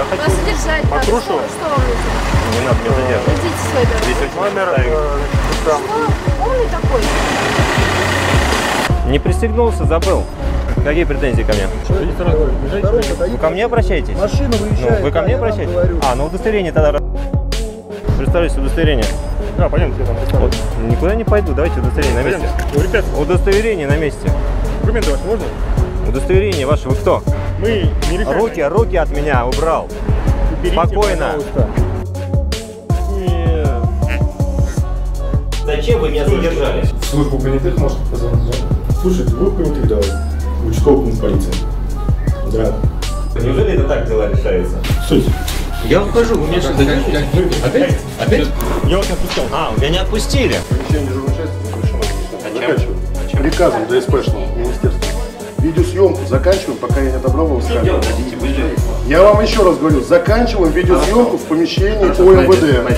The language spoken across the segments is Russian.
хочу Вас задержать надо. Матрушу. Что вам нужно? Не надо меня задерживать. Идите свой дорогой. Здесь номер. Что? Умный такой? Не пристегнулся, забыл. Какие претензии ко мне? Вы ко мне обращаетесь? Машина выезжает. Ну, вы ко мне обращаетесь? Ну удостоверение тогда. Представьте удостоверение. Да, пойдемте там. Вот. Никуда не пойду, давайте удостоверение на месте. Удостоверение на месте. Документы ваши можно? Удостоверение ваше, вы кто? Мы не решаем. Руки от меня убрал. Уберите, Спокойно. пожалуйста. Зачем вы меня задержали? В службу понятых можете позвонить, да? Слушайте, вы понятых давай. Участковый пункт полиции. Да. Неужели это так дела решаются? Суть. Я ухожу, вы меня что, задержите? Опять? Опять? Я вас не отпускал. Меня не отпустили. Помещение дежурной части запрещено. Заканчиваем. Приказом ДСПшного министерства. Видеосъемку заканчиваем, пока я не отобрал его с камеры. Я вам еще раз говорю, заканчиваем видеосъемку в помещении ОМВД.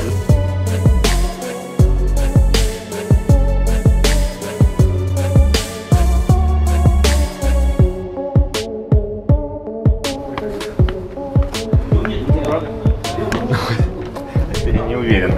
Я не уверен.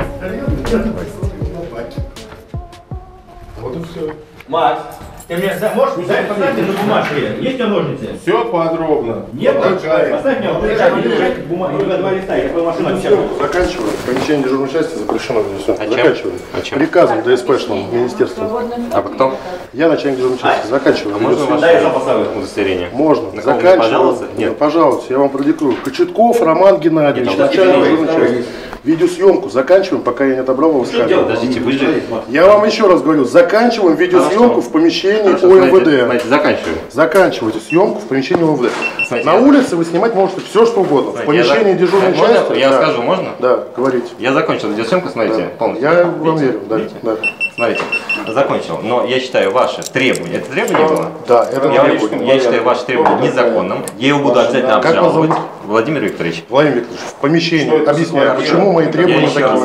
Вот и все. Макс, ты мне можешь поставить на бумажке? Есть у тебя ножницы? Все подробно. Нет? Поставь мне бумагу, два листа, я твою машину обещаю. Заканчиваем. Помещение дежурной части запрещено. Все. чем? Заканчиваем. Приказом ДСПшного министерства. А вы кто? Я начальник дежурной части. Заканчиваем. Можно Видеосъемку. ваше я поставлю удостоверение? Можно. На кого? Заканчиваем. Пожалуйста? Нет. Пожалуйста, я вам продиктую. Кочетков Роман Геннадьевич, Нет, начальник нет, дежурной части. Видеосъемку заканчиваем, пока я не отобрал его с камеры. Подождите, вы же... Я вам еще раз говорю, заканчиваем видеосъемку в помещении ОМВД. Смотрите, заканчиваю. Заканчивайте съемку в помещении ОМВД. Смотрите, На улице вы снимать можете все, что угодно. В помещении дежурной Можно? части. Я да. скажу, можно? Да, говорите. Я закончил видеосъемку, смотрите, полностью. Я вам Видите? верю, да. Видите? Да. Смотрите, закончил. Но я считаю ваши требования, это требование было? Да, это Я считаю ваши требования незаконным. Я его буду обязательно Как вас обжаловать. зовут? Владимир Викторович. Владимир Викторович, в помещении объясняю, почему мои требования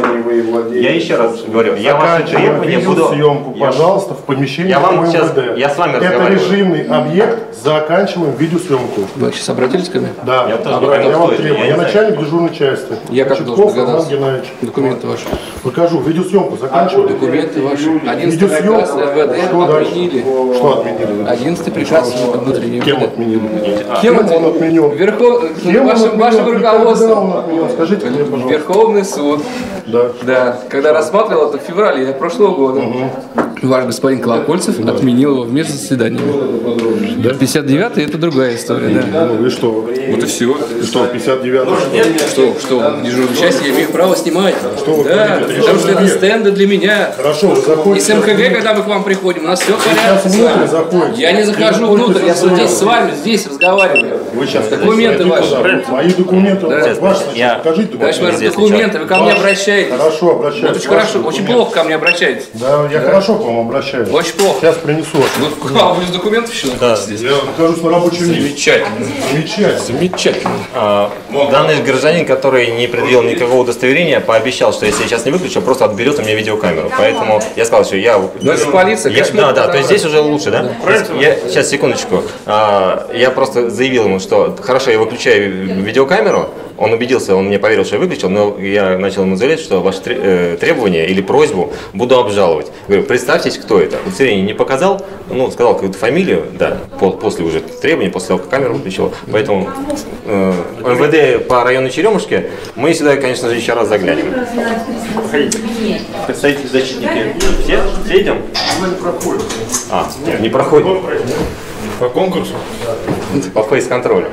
Я еще раз говорю, я ваши Заканчиваем требования буду... видеосъемку, пожалуйста, в помещении Я вам сейчас, ОМВД. я с вами Это разговариваю. режимный объект, заканчиваем видеосъемку. Вы сейчас обратились ко мне? Да, Я тоже не пойму, я вам кто это, требую. я Я не начальник дежурной части. Я как Кочетков должен Роман догадаться? Геннадьевич. Документы ваши. Покажу, видеосъемку заканчиваю. Документы ваши. 11 Видеосъемку. приказ МВД Что дальше? отменили. Что отменили? 11 приказ внутренний Кем МВД. отменили? Кем он отменен? Кем он отменен? Вашим Когда он руководством. отменен? Скажите мне, пожалуйста. Верховный суд. Да. Да, когда рассматривал это в феврале прошлого года, ваш господин Колокольцев отменил его в между заседаниями. 59-й это другая история, да. Ну и что? Вот и все. И что, 59-й? Что, в дежурной части я имею право снимать. вы Да, говорите? потому что это стенды для меня. Хорошо, вы И заходите. с МХГ, когда мы к вам приходим, у нас все в порядке. Сейчас внутрь заходите. Я не захожу внутрь, я здесь с вами, здесь разговариваю. Вы сейчас Документы ваши. Мои документы. Ваши, Я- покажите Товарищ мэр, документы. документы, вы ко мне обращаетесь. Хорошо, обращаюсь. Вот очень хорошо, очень плохо ко мне обращаетесь. Да, я хорошо к вам обращаюсь. Очень плохо. Сейчас принесу. Вы без документов еще находитесь здесь? Я нахожусь на рабочем месте. Замечательно. Замечательно. Замечательно. Данный гражданин, который не предъявил никакого удостоверения, пообещал, что если я сейчас не выключу, просто отберет у меня видеокамеру. Поэтому я сказал, что я... Ну это же полиция, конечно. Да, да, то есть здесь уже лучше, да? Я, сейчас, секундочку. Я просто заявил ему, что хорошо, я выключаю видеокамеру. Он убедился, он мне поверил, что я выключил, но я начал ему заявлять, что ваши требования или просьбу буду обжаловать. Говорю, представьтесь, кто это. Удостоверение не показал, ну, сказал какую-то фамилию, да, после уже требований, после того, как камеру выключил. Поэтому МВД по району Черемушки, мы сюда, конечно же, еще раз заглянем. Представители защитники. Все идем? Нет, не проходим. По конкурсу? По фейс-контролю.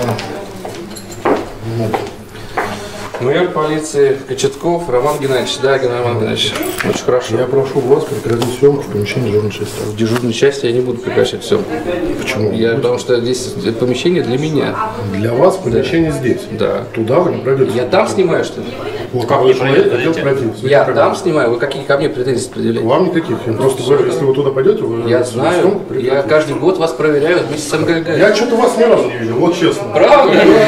Майор полиции Кочетков Роман Геннадьевич. Да, Роман Геннадьевич. Очень хорошо. Я прошу вас прекратить съемку в помещении дежурной части. В дежурной части я не буду прекращать все. Почему? Потому что здесь помещение для меня. Для вас помещение здесь? Да. Туда вы не пройдете? Я там снимаю, что ли? Вот, Как вы не человек пройдете? хотел пройти. Я там снимаю. Вы какие ко мне претензии предъявляете? Вам никаких. Я просто говорю, если вы туда пойдете, вы... Я знаю. съемку прекратите. Я каждый год вас проверяю вместе с МГГ. Я что-то вас ни разу не видел, вот честно. Правда?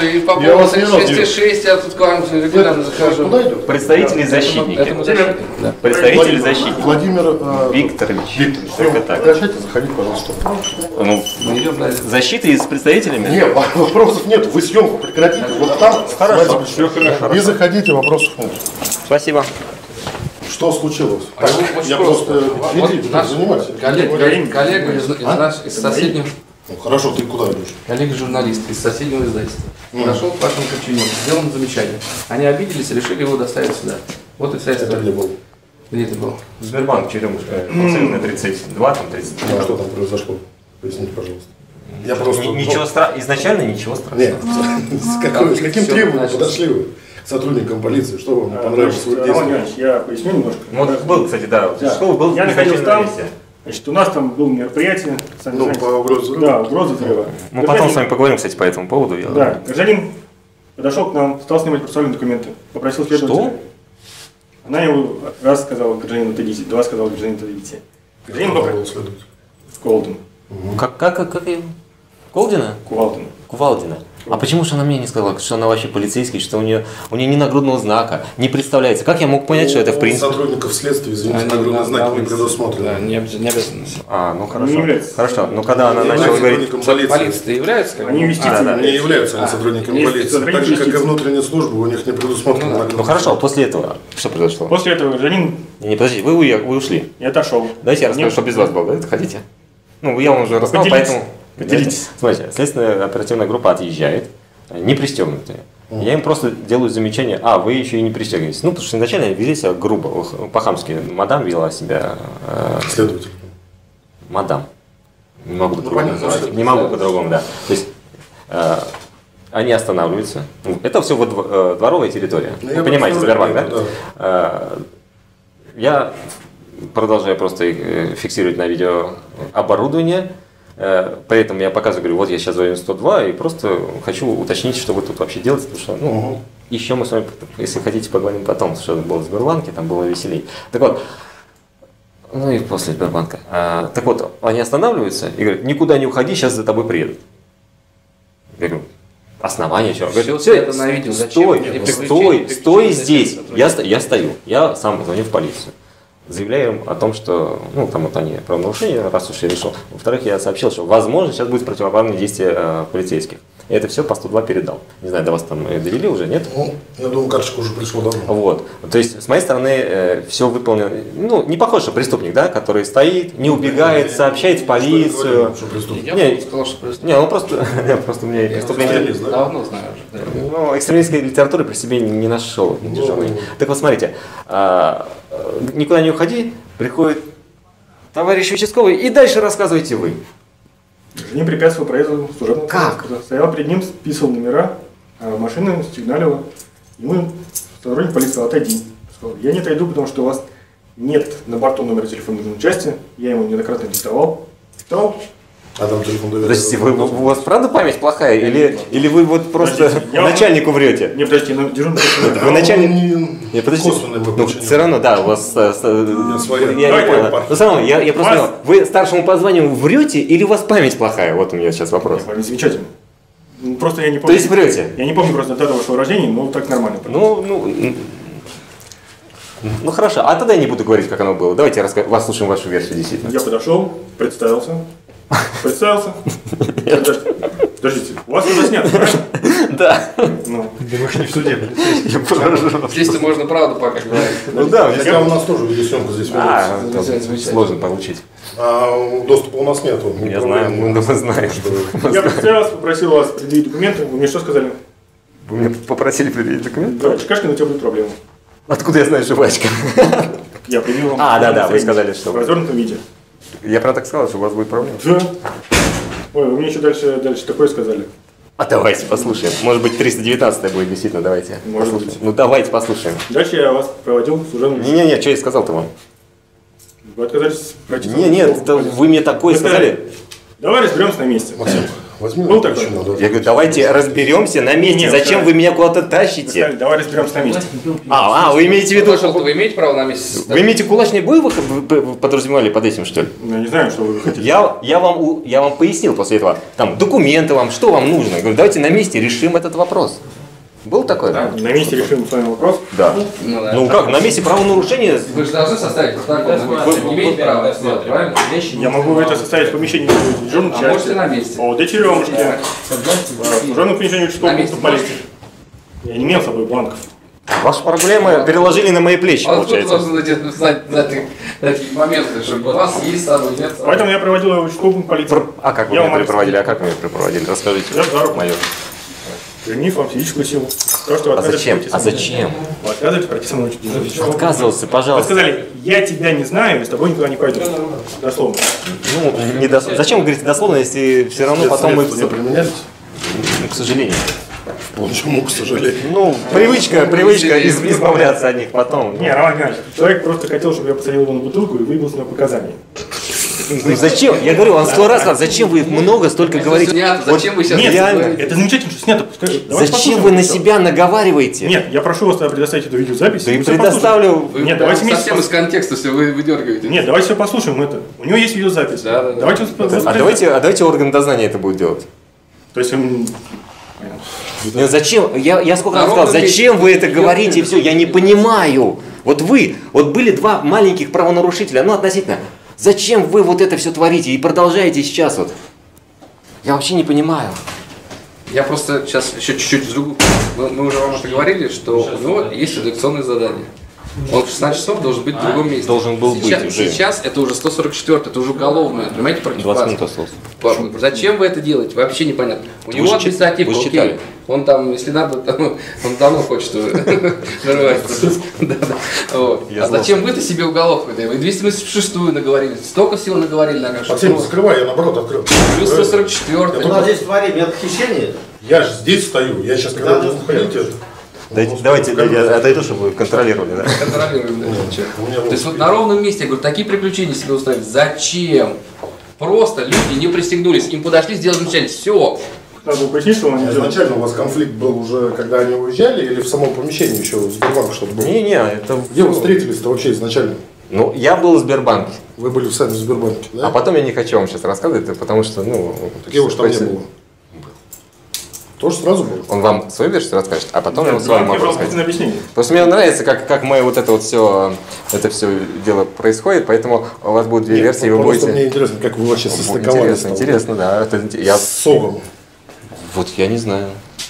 и по Я вас поводу не рад 6,6 я тут к вам регулярно захожу. Куда идем? Представители защитники. Этому защитник, да. Представители защитники. Владимир Викторович. Викторович, Только так. прекращайте заходить, пожалуйста. Ну, Мы идем на защиты с представителями? Нет, вопросов нет. Вы съемку прекратите. Вот там. Хорошо. Все хорошо. Не заходите, вопросов нет. Спасибо. Что случилось? А его очень Я просто. просто Вот иди, наш занимайся. коллега из соседнего, Ну, хорошо, ты куда идешь? коллега-журналист из соседнего издательства. Подошел к вашему подчиненному, сделал им замечание. Они обиделись и решили его доставить сюда. Вот и вся Это история. где был? Где это было? Сбербанк, Черемушка. Абсолютно 32, там 33. А что там произошло? Поясните, пожалуйста. Я просто... Ничего страшного. Изначально ничего страшного. Нет, с каким Всё, требованием значит. подошли вы к сотрудникам полиции? Что вам не понравилось в их Роман действиях? Иванович, я поясню немножко. Вот был, кстати, да. Да. Школа был Я находился изначально там. на месте. Значит, у нас там было мероприятие. Сами Ну, знаете. по угрозе взрыва? Да, угроза взрыва. Мы потом с вами поговорим, кстати, по этому поводу. Да, гражданин подошел к нам, стал снимать процессуальные документы, попросил следователя. Она ему раз сказала, гражданин, отойдите, два сказала, гражданин, отойдите. Гражданин Кто пока был следователь? Колдин, Как его? Колдина? Кувалдин. Кувалдина. А почему же она мне не сказала, что она вообще полицейский, что у нее ни нагрудного знака, не представляется? Как я мог понять, что это в У принципе... сотрудников следствия, извините, нагрудные знаки не предусмотрены. Да, не обязательно. А, ну хорошо. Не является. Хорошо, ну когда она Они начала говорить... сотрудникам полиции. Полиция-то является как бы? Они юстиции. да. Не являются они сотрудниками есть полиции. сотрудники Так же, как и юстиции. внутренние службы, у них не предусмотрено Ну нагрудные хорошо, знаки. после этого что произошло? После этого гражданин Не, подождите, вы ушли. не отошел. Давайте я расскажу, Нет. что без вас было, да? Хотите? Ну, я вам уже рассказал, Поделитесь. поэтому... Поделитесь. Смотрите, следственная оперативная группа отъезжает, не пристегнутые. Я им просто делаю замечание, вы еще и не пристегиваетесь. Ну, потому что изначально вели себя грубо, по-хамски. Мадам вела себя... Следователь. Мадам. Не могу по-другому понятно, назвать. что Не могу по-другому, да. То есть они останавливаются. Это все вот дворовая территория. Ну, Вы я понимаете, Сбербанк, представляю, да? Я продолжаю просто фиксировать на видео оборудование. При этом я показываю, говорю, вот я сейчас звоню 102 и просто хочу уточнить, что вы тут вообще делаете, потому что, еще мы с вами, если хотите, поговорим потом, что было в Сбербанке, там было веселей. Так вот, ну и после Сбербанка. Так вот, они останавливаются и говорят, никуда не уходи, сейчас за тобой приедут. Я говорю, основание чего? Говорят, Всё это на видео, зачем? стой, Не стой приключения здесь. сотрудника. Я стою, я сам звоню в полицию. Заявляю им о том, что, там вот они правонарушение, раз уж я решил. Во-вторых, я сообщил, что, возможно, сейчас будет противоправные действия полицейских. И это все по 102 передал. Не знаю, до вас там довели уже, нет? Ну, я думаю, карточка уже пришла давно. Вот. То есть, с моей стороны, все выполнено. Не похож, что преступник, да, который стоит, не убегает, сообщает в полицию. Что преступник? Я Не, бы сказал, что просто Не, просто у меня преступление. Экстремист, да? давно знаю уже. Да. Экстремистской литературы при себе не нашел. Не тяжелый. Так вот, смотрите, никуда не уходи, приходит товарищ участковый, и дальше рассказывайте вы. Гражданин препятствовал проезду служебного Как? транспорта. Стоял перед ним, списывал номера, а машина сигналила. Ему сотрудник полиции сказал, отойди. Сказал, я не отойду, потому что у вас нет на борту номера телефона нужной части. Я ему неоднократно диктовал. А там телефон доверия. Подождите, у вас правда память плохая? Или вы вот просто Подождите, я вам- начальнику врете? Не, подождите, дежурный Вы начальник... Не, Не, подождите, косвенное ну подключение. все равно, да, у вас... своя. Я не Давайте понял. партия. Но все равно, я просто Вас- понял, вы старшему по званию врете или у вас память плохая? Вот у меня сейчас вопрос. Память замечательно. Ну, просто я не помню. То есть врете? Я не помню просто дату вашего рождения, но так нормально. Ну хорошо, а тогда я не буду говорить, как оно было. Давайте вас слушаем вашу версию, действительно. Я подошел, представился. Подождите, у вас уже снято, правильно? Да. Ну, Я поражен. Здесь-то можно правду пока говорить. Ну да, Хотя у нас тоже видеосъемка здесь ведется. Замечательно. сложно получить. А доступа у нас нету. Я знаю, мы знаем. я представился, попросил вас предъявить документы. Вы мне что сказали? Вы меня попросили предъявить документ? Да, Чекашкин, у тебя будет проблема. Откуда я знаю, что Вачка? Я предъявил вам. Да, вы сказали, что... В развернутом виде. Я про так сказал, что у вас будет проблема. Да. Ой, вы мне еще дальше такое сказали. А давайте послушаем. Может быть, 319 будет действительно, давайте. Может послушаем. быть. Ну давайте послушаем. Дальше я вас проводил в служебном виде. Не-не-не, что я сказал-то вам? Вы отказались пройти. Нет, это вы мне такое Вы сказали. Давай разберемся на месте. Максим, Возьми Был на такой? причину, да. Я говорю, давайте разберемся на месте. Нет, Зачем да. вы меня куда-то Вы тащите? сказали, давай разберемся на месте. Вы имеете в виду, Потому что что вы имеете право на месте? вы имеете кулачный бой вы подразумевали под этим, что ли? Ну, я не знаю, что вы хотите. Я вам пояснил после этого, там, документы вам, что вам нужно. Я говорю, давайте на месте решим этот вопрос. Был такой? На месте решим с вами вопрос. Да. Ну, да. Ну как, на месте правонарушения? Вы же должны составить протокол. Вы не имеете права сделать, правильно? Я могу это составить в помещении дежурной А части. можете на месте. О, до черемушки. В служебном помещении участкового На месте пункта полиции. Я не имел с собой бланков. Ваши проблемы переложили на мои плечи, А вот кто получается. должен знать такие моменты, чтобы у вас есть с собой, нет с собой? Поэтому я проводил его в участковый пункт полиции. А как вы Я меня вам припроводили? А как вы меня припроводили? Расскажите, Я за руку. майор. Применив вам физическую силу. То, что вы А зачем? отказываетесь А пройти со зачем? мной. Вы отказываетесь пройти со мной участковый. Отказывался, Вы пожалуйста. сказали, я тебя не знаю, и с тобой никуда не пойду. Дословно. Ну, зачем вы говорите дословно, если все равно потом мы... Средства не применялись? К сожалению. Почему, к сожалению? Ну, привычка избавляться от них потом. Не, Роман Геннадьевич, человек просто хотел, чтобы я посадил его на бутылку и выбил с него показания. Ну, зачем? Я говорю, он 100 раз сказал, зачем вы много столько говорите? Снято. Зачем вы сейчас Нет, реально. говорите? это замечательно, что снято. Пускай- давайте Зачем послушаем вы на это всё. себя наговариваете? Нет, я прошу вас тогда предоставить эту видеозапись. Да и мы всё предоставлю... Вы Нет, прям давайте вместе совсем из контекста все вы выдергиваете. послушаем. Нет, давайте все послушаем это. У него есть видеозапись. Да. Давайте А давайте орган дознания это будет делать. То есть Ну, зачем? Я сколько раз На сказал, ровном зачем месте. вы это говорите и все? Я не понимаю. Вот были два маленьких правонарушителя, ну относительно. Зачем вы вот это все творите и продолжаете сейчас вот? Я вообще не понимаю. Я просто сейчас еще чуть-чуть взгляну. Мы уже вам это говорили, что у него есть редакционное задание. Он в 16 часов должен быть в другом месте. Должен был быть уже. Сейчас это уже 144, это уже уголовное, понимаете, против 20 вас. минут осталось. Зачем вы это делаете? Вообще непонятно. У него же административка, вы же окей. читали. Он там, если надо, он давно хочет нарывать. Вот. А зачем вы-то себе уголовку? Вы 286-ю наговорили, столько всего наговорили на Максим, закрывай, я наоборот открыл. Плюс 144. У нас здесь творим метод-хищения. Я же здесь стою, я сейчас когда буду входить, Давайте я отойду, чтобы вы контролировали. Да? Контролируем, да, ничего. у меня То есть вот на ровном месте, я говорю, такие приключения себе устраивать. Зачем? Просто люди не пристегнулись, им подошли, сделали замечание. Все. надо было пояснить, что он не делает. Изначально у вас конфликт был уже, когда они уезжали, или в самом помещении еще в Сбербанке что-то было? Не, это... Где вы встретились-то вообще изначально? Ну, я был в Сбербанке. Вы были сами в Сбербанке, да? А потом я не хочу вам сейчас рассказывать, потому что, ну... Так его же там не было. Тоже сразу было? Он вам свою версию расскажет, а потом я с вами Я могу просто рассказать. объяснение. Просто мне нравится, как мы вот это вот все, это все дело происходит, поэтому у вас будет две версии, вы Просто будете... мне интересно, как вы вообще состыковались. Интересно, да. Я... С Согом. Вот я не знаю.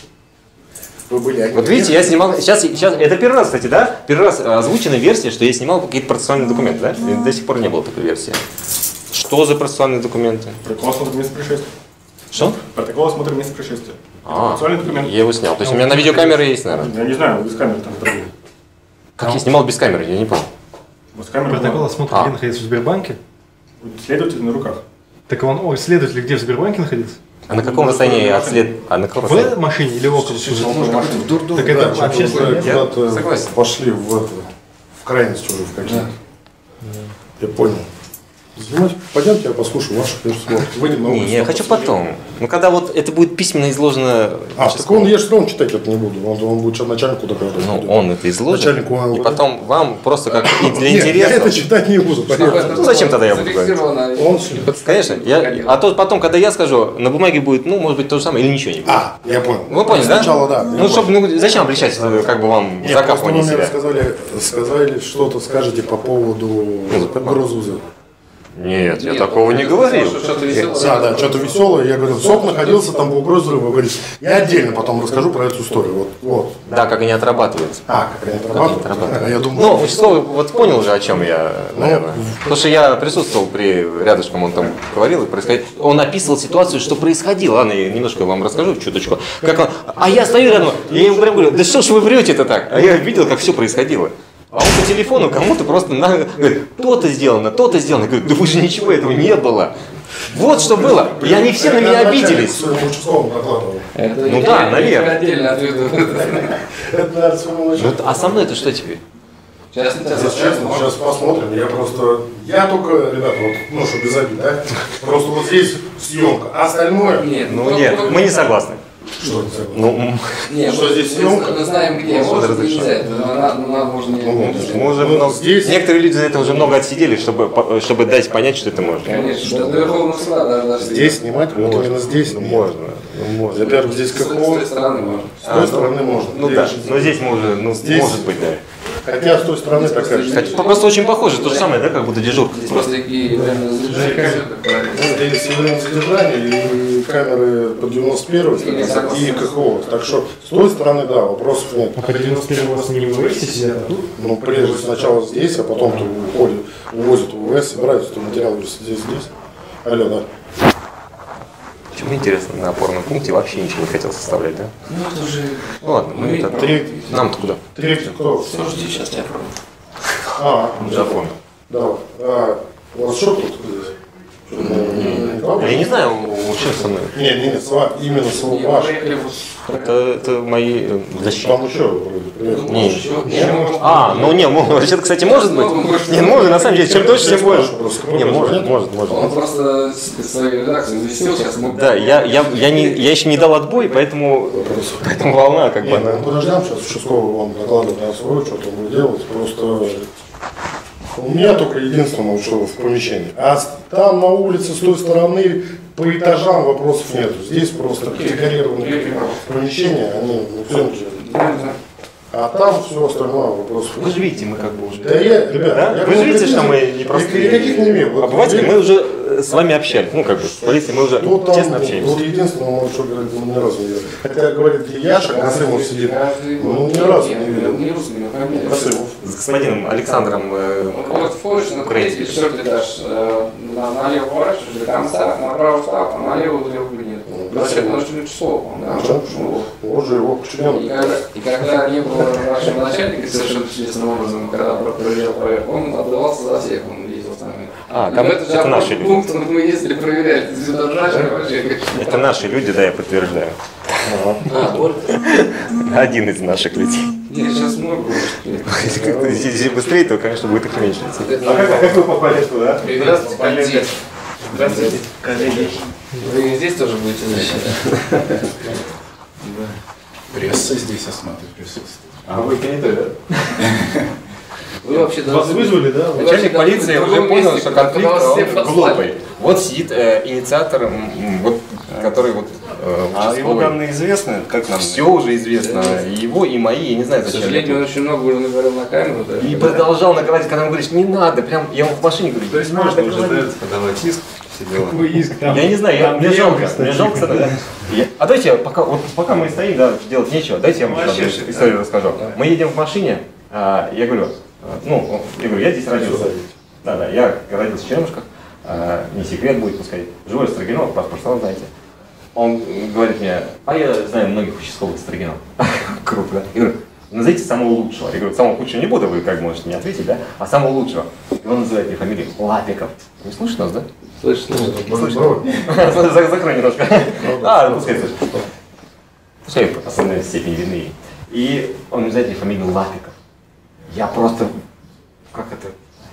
Вы были Вот видите, я снимал, сейчас, это первый раз, кстати, да? Первый раз озвучена версия, что я снимал какие-то процессуальные документы, да? И до сих пор не было такой версии. Что за процессуальные документы? Протокол осмотра места происшествия. Что? Протокол осмотра места происшествия. А, Процессуальный документ. я его снял. То есть у меня на видеокамере есть, наверное. Я не знаю, без камеры там это было. Как я снимал без камеры, я не понял. Без камеры Протокол было. осмотра где находится в Сбербанке? Следователь на руках. Так он, следователь где в Сбербанке находится? А на каком расстоянии от след... А на каком В расстоянии? машине или около? Дурдом. Так это Да, общественное что-то место. куда-то согласен. пошли в крайность уже в какие-то. Я понял. Пойдемте, я послушаю вашу версию. Выйдем на улицу. Не, я хочу потом. Ну, когда вот это будет письменно изложено... Так он, я же все равно читать это не буду. Он будет сейчас начальнику докладывать. Ну, он это изложит, Начальнику и МВД. потом вам просто как для Нет, я это интереса... читать не буду, поверьте. Ну, зачем тогда я буду говорить? Он Конечно, а то потом, когда я скажу, на бумаге будет, ну, может быть, то же самое, или ничего не будет. я понял. Вы поняли, да? Сначала, да. Ну, чтобы, зачем облегчать, как бы вам Нет, просто закапывание вы мне себя? сказали, что-то скажете по поводу Грозуза. Нет, я такого не говорил. Да, что-то веселое. Я говорю, СОП находился там по угрозе, вы говорите, я отдельно потом расскажу про эту историю. Вот. Да, как они отрабатывают. Как они отрабатывают? А я думаю, Ну, участковый вот понял же, о чем я, наверное. Потому что я присутствовал рядышком, он там говорил, и происходит. Он описывал ситуацию, что происходило. Ладно, я немножко вам расскажу, чуточку. Как он, а я стою рядом, и я ему прям говорю, да что ж вы врете-то так? А я видел, как все происходило. А он по телефону кому-то просто говорит, то-то сделано, то-то сделано. Я говорю, да вы же ничего этого не было. Вот что было. И они все на меня обиделись. своему участковому докладывал. Ну да, наверное. Отдельно отведу. Это, наверное, своему начальнику. А со мной это что теперь? Сейчас, Если честно, сейчас посмотрим. Я только, ребята, вот, ну, что без обид, да? Просто вот здесь съемка, а остальное... Нет, Нет, мы не согласны. Что не согласен? Ну, Нет, что здесь съемка? Мы знаем, где можно и нельзя. Нам можно мы уже много... здесь- Некоторые люди за это уже много отсидели, чтобы дать понять, что это можно. Конечно, до Верховного суда даже. Здесь снимать? Вот именно здесь нет. Можно. Можно. Во-первых, здесь С КХО, той стороны можно. с той стороны можно. Ну да, но здесь мы уже, ну, Здесь- может быть, да. Хотя с той стороны такая же. Кстати, просто очень похоже, то же самое, да, как будто дежурка. Здесь просто такие реально Здесь время задержания и камеры по 91 и КХО. Так что с той стороны, да, вопросов нет. А по 91 у вас не вывесите сидят тут? Ну, прежде сначала здесь, а потом ты увозят в УВС, собирают эти материалы здесь. Алло, да. Почему интересно, на опорном пункте вообще ничего не хотел составлять, да? Ну, это уже... Ну ладно, мы это... Нам-то куда? Третий кто? Все, жди, сейчас тебя пробую. А, Запомнил. давай. У вас что тут здесь? Я не знаю, что со мной. Нет, именно с ваш. Это мои защиты. Там еще вроде приехал. Вообще-то, кстати, может быть. Не, может, на самом деле, чем дольше, тем больше. Не, может. Он просто свою редакцию зависел, сейчас мы... Да, я еще не дал отбой, поэтому волна как бы Мы она... подождем, сейчас участковый вам докладывает на свой, что там будет делать. Просто у меня только единственное, что в помещении. А там на улице с той стороны по этажам вопросов нету. Здесь просто декорированные помещения, они съемки. А там все остальное вопросов. Вы же видите, мы как бы уже... Да ребята, Вы же видите, что мы не просто... Никаких не имеем. Обыватели, мы уже с вами общались. Ну, как бы, с полицией мы уже честно общаемся. Вот единственное, он что говорит, ни разу не видел. Хотя говорит, где Яша, Насымов сидит. Ну, ни разу не видел. Насымов. С господином Александром Вот входишь на третий, четвертый этаж, налево поворачиваешь до конца, направо встав, а налево дверь кабинет. Это число, да? Вот же его подчиненный. И когда не было нашего начальника совершенно чудесным образом, когда проверял проект, он отдавался за всех, он ездил с нами. Там это наши люди. Пункт мы ездили проверять, вообще. Это наши люди, да, я подтверждаю. Один из наших людей. Нет, сейчас много. Если быстрее, то, конечно, будет их меньше. Как вы попали туда? Здравствуйте, коллеги. Здравствуйте, коллеги. Вы здесь тоже будете защищать? Пресса здесь осматривает присутствие. А вы понятой, да? Вы вообще Вас вызвали, да? Начальник полиции уже понял, что конфликт глупый. Вот сидит инициатор, вот, который вот... его данные известны? Как нам? Все уже известно. И его, и мои, я не знаю, К зачем. сожалению, он очень много уже наговорил на камеру. Да? И продолжал наговаривать, когда он говорит, не надо, прям, я ему в машине говорю, То есть можно уже подавать иск? Какой иск там? Я не знаю, мне жалко, да. А давайте, пока мы стоим, да, делать нечего, дайте я вам историю расскажу. Мы едем в машине, я говорю, я здесь родился. Да, я родился в Черемушках, не секрет будет пускай. Живой Строгинов, паспорт сразу знаете. Он говорит мне, я знаю многих участковых Строгинов. Круто, да? Я говорю, назовите самого лучшего. Я говорю, самого худшего не буду, вы как можете не ответить, да? А самого лучшего. И он называет мне фамилию Лапиков. Не слышишь нас, да? Слышишь? Закрой немножко. Пускай слышишь. Пускай в основной степени вины. И он называет мне фамилию Лапиков. Я просто... Как это?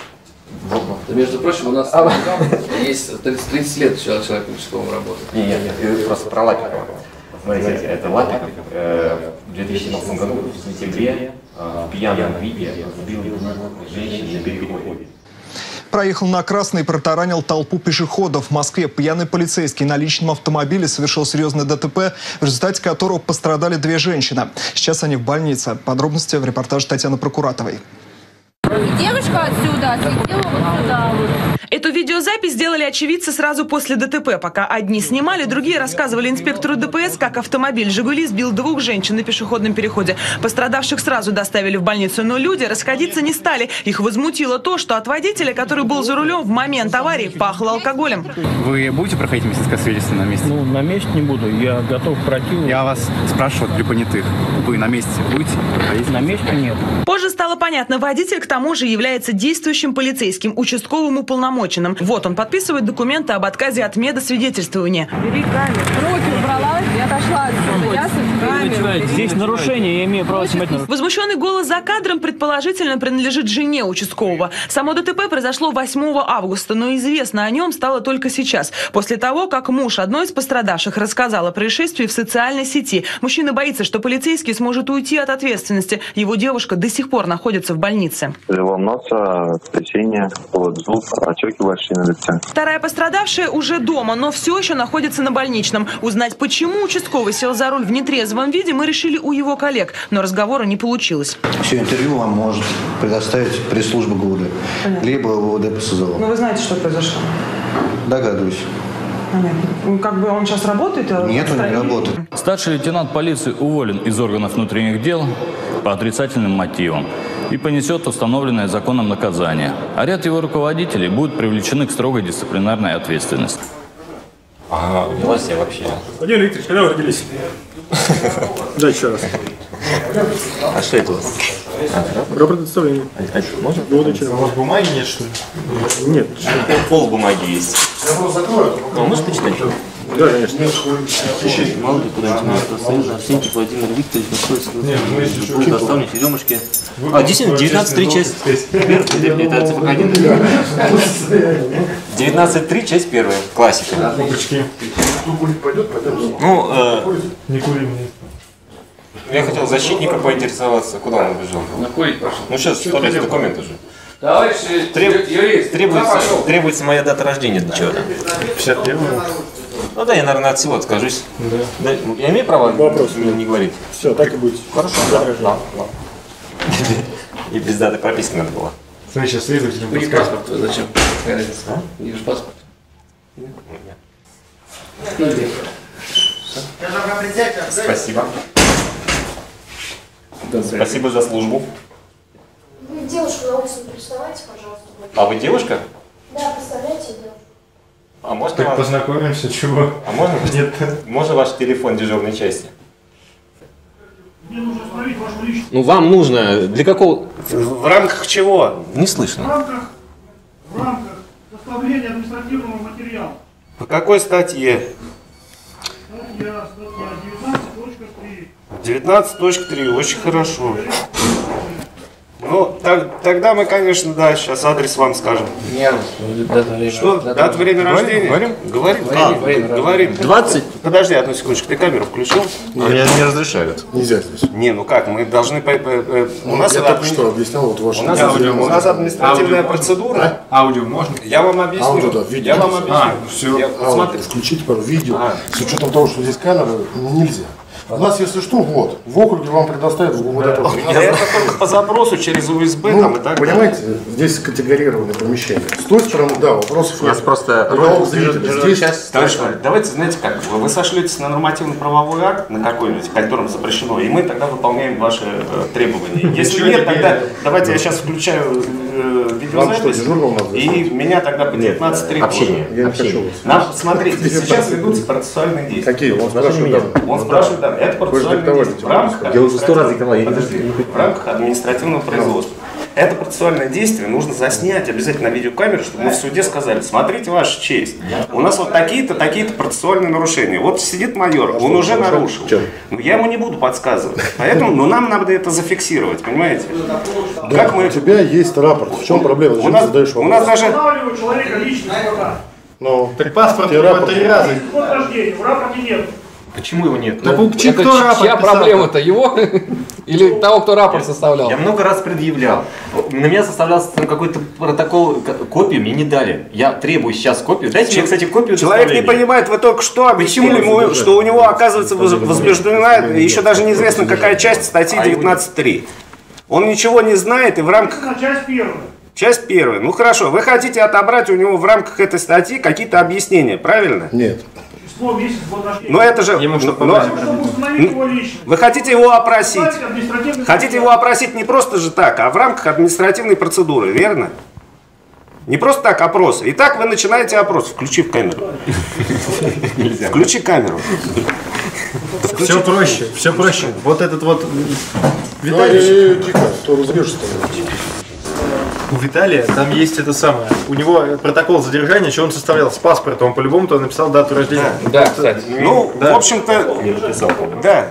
Да, между прочим, у нас есть 30 лет человек участковым работает. Нет, просто про Лапикова. Смотрите, это Лапиков в 2017 году в сентябре в пьяном виде сбил женщину на переходе. Проехал на красный и протаранил толпу пешеходов. В Москве пьяный полицейский на личном автомобиле совершил серьезное ДТП, в результате которого пострадали 2 женщины. Сейчас они в больнице. Подробности в репортаже Татьяны Прокуратовой. Девушка отсюда сидела вот сюда вот. Эту видеозапись сделали очевидцы сразу после ДТП. Пока одни снимали, другие рассказывали инспектору ДПС, как автомобиль «Жигули» сбил 2 женщин на пешеходном переходе. Пострадавших сразу доставили в больницу, но люди расходиться не стали. Их возмутило то, что от водителя, который был за рулем в момент аварии, пахло алкоголем. Вы будете проходить медицинское свидетельство на месте? Ну, на месте не буду. Я готов к противу. Я вас спрашиваю при понятых. Вы на месте будете проходить? На месте нет. Позже стало понятно, водитель к тому же является действующим полицейским, участковым уполномоченным. Вот он подписывает документы об отказе от медосвидетельствования. Бери камеру. Руки убрала и отошла отсюда. сейчас в камеру. Здесь нарушение, я имею право снимать нарушение. Возмущенный голос за кадром предположительно принадлежит жене участкового. Само ДТП произошло 8 августа, но известно о нем стало только сейчас. После того, как муж одной из пострадавших рассказал о происшествии в социальной сети. Мужчина боится, что полицейский сможет уйти от ответственности. Его девушка до сих пор находится в больнице. Перелом носа, трясение, зуб, отеки большие на лице. Вторая пострадавшая уже дома, но все еще находится на больничном. Узнать, почему участковый сел за руль в нетрезвом виде, мы решили у его коллег, но разговора не получилось. Все интервью вам может предоставить пресс-служба ГУВД, либо ГУВД по СЗО. Но вы знаете, что произошло? Догадываюсь. Понятно. Как бы он сейчас работает? Нет, он не работает. Старший лейтенант полиции уволен из органов внутренних дел по отрицательным мотивам и понесет установленное законом наказание. А ряд его руководителей будут привлечены к строгой дисциплинарной ответственности. Ага, вела себя вообще. Владимир Викторович, когда вы родились? Да, еще раз. А что это у вас? Про предоставление. Можно? У вас бумаги нет, что ли? Нет. Пол бумаги есть. Ну, можешь почитать? Да, конечно. Мало ли куда-нибудь Союза Арсентий Владимир Викторович находится в предоставлении Еремушки. А, действительно, 19.3 часть 1. Это цифра 1. 19.3 часть 1. Классика. Ну, не кури мне. Я хотел защитника поинтересоваться. Куда он убежал? Накурить пошел. Ну, сейчас вставлять документы же. Товарищ юрист, Требуется моя дата рождения для чего-то. 51. Ну да, я, наверное, от всего откажусь. Да. Я имею право не говорить? Все, так и будет. Хорошо, да. И без даты прописки надо было. Смотри, сейчас следователь не паспорт, зачем? Не паспорт. Спасибо. Спасибо за службу. Вы девушку на улице не представляете, пожалуйста. А вы девушка? Да, представляете девушку. А можно так познакомимся, чего? А можно? Нет. Можно ваш телефон дежурной части? Ну, вам нужно для какого? В рамках чего? Не слышно. В рамках составления административного материала. По какой статье? Статья 19.3. 19.3, очень хорошо. Ну, тогда мы, конечно, да, сейчас адрес вам скажем. Нет, дата время. Что? Дата время рождения? Говорим? Говорим. 20? Подожди одну секундочку, ты камеру включил? Мне не разрешают. Нельзя здесь. Не, ну как, мы должны... У нас я только что объяснял, вот ваше... У нас административная процедура. Аудио можно? Я вам объясню. Аудио, да, видео. Я вам объясню. Все, смотри. Включите пару видео. С учетом того, что здесь камера, нельзя. У нас, если что, вот, в округе вам предоставят вот это. Это только по запросу через УСБ там и так далее. Понимаете, здесь категорированное помещение. С той стороны, да, вопросов нет. У нас просто... Здесь... Давайте, знаете как, вы сошлетесь на нормативно-правовой акт, на какой-нибудь, которым запрещено, и мы тогда выполняем ваши требования. Если нет, тогда давайте я сейчас включаю видеозапись, и меня тогда по 19.3 общение. Смотрите, сейчас ведутся процессуальные действия. Какие? Он спрашивает, да. Это процессуальное действие в рамках административного производства. Это процессуальное действие нужно заснять обязательно на видеокамеру, чтобы мы в суде сказали: смотрите, ваша честь, у нас вот такие-то, такие-то процессуальные нарушения. Вот сидит майор, он уже нарушил. Я ему не буду подсказывать. Поэтому нам надо это зафиксировать, понимаете? Да, как мы... У тебя есть рапорт. В чем проблема? У нас даже... Ну, так паспорт 3 раза. Год рождения, в рапорте нет. Почему его нет? Чья проблема-то? Его? Или того, кто рапорт составлял? Я много раз предъявлял. На меня составлялся какой-то протокол, копию мне не дали. Я требую сейчас копию. Дайте мне, кстати, копию. Человек не понимает, вы только что объяснили ему, что у него, оказывается, возбуждена, еще даже неизвестно, какая часть статьи 19.3. Он ничего не знает и в рамках... Часть первая. Часть первая. Ну хорошо, вы хотите отобрать у него в рамках этой статьи какие-то объяснения, правильно? Нет. Но это же... Вы хотите его опросить. Хотите его опросить не просто же так, а в рамках административной процедуры, верно? Не просто так опрос. Итак, вы начинаете опрос, включив камеру. Включи камеру. Все проще, все проще. Вот этот вот... Виталий... Тихо, то разобьешься. в Италии, там есть это самое. У него протокол задержания, что он составлял с паспорта, он по-любому туда написал дату рождения. Да, кстати. Ну, в общем-то, да.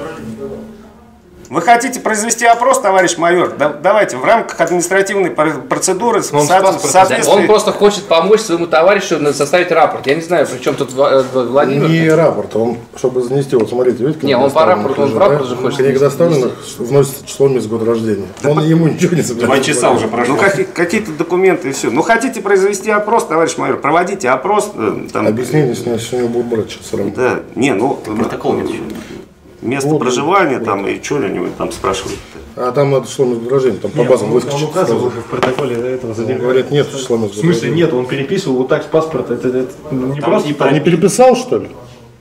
Вы хотите произвести опрос, товарищ майор? Давайте в рамках административной процедуры Он просто хочет помочь своему товарищу составить рапорт. Я не знаю, при чем тут Владимир. Не рапорт, он, чтобы занести, вот смотрите, видите, не, он по рапорту, он в рапорт же хочет. Книга доставленных вносится число, месяц, год рождения. Он ему ничего не собирает. 2 часа уже прошло. Ну, какие-то документы и все. Ну, хотите произвести опрос, товарищ майор, проводите опрос. Объяснение, если у него будут брать сейчас сразу. Да, не, ну... Протокол нет еще. Место проживания там и что они там спрашивают. А там надо число мест рождения, там по базам выскочит. Он указывал уже в протоколе этого задержания. Говорят, нет числа мест. В смысле нет, он переписывал вот так с паспорта. Это не просто... Не переписал, что ли?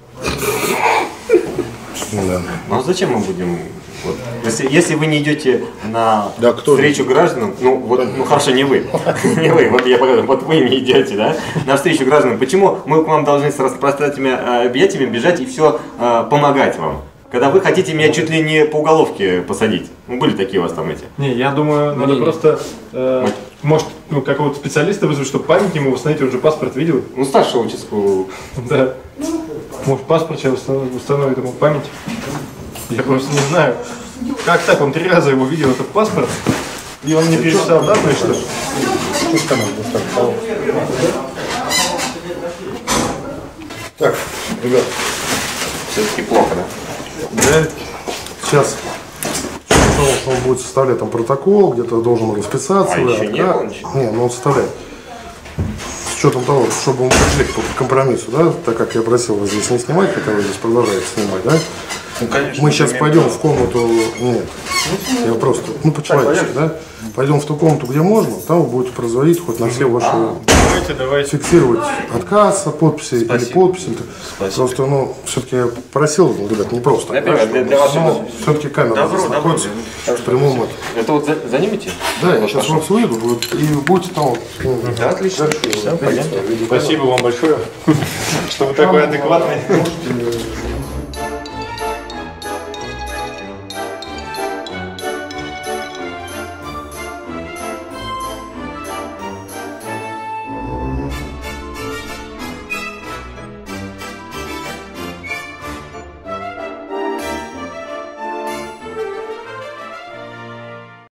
Ну а зачем мы будем... Вот. Если вы не идете на встречу гражданам, ну хорошо, не вы, не вы, вот вы не идете, да, на встречу гражданам, почему мы к вам должны с распространенными объятиями бежать и все помогать вам? Когда вы хотите меня чуть ли не по уголовке посадить. Ну, были такие у вас там эти. Не, я думаю, надо просто, может, какого-то специалиста вызвать, чтобы память ему восстановить, он же паспорт видел. Ну, старшего участкового. Да. Может, паспорт сейчас установит ему память. Я просто не знаю, как так, он 3 раза его видел, этот паспорт, и он не переписал дату, и что? Так, ребят. Все-таки плохо, да? Да. Сейчас он будет составлять там протокол, где-то должен расписаться. А еще не было ничего? Не, ну он составляет. С учетом того, чтобы мы пришли к компромиссу, да, так как я просил вас здесь не снимать, хотя вы здесь продолжаете снимать, да? Ну, конечно, мы сейчас пойдем в комнату, нет, я просто, по-человечески, да, пойдем в ту комнату, где можно, там вы будете производить хоть на все ваши, давайте. Фиксировать отказ от подписи или подписи. Просто, все-таки я просил, ребят, не просто. Все-таки камера здесь находится в прямом. Это вот занимите? Да, я сейчас вас выйду, и будете там. Да, отлично. Спасибо вам большое, что вы такой адекватный.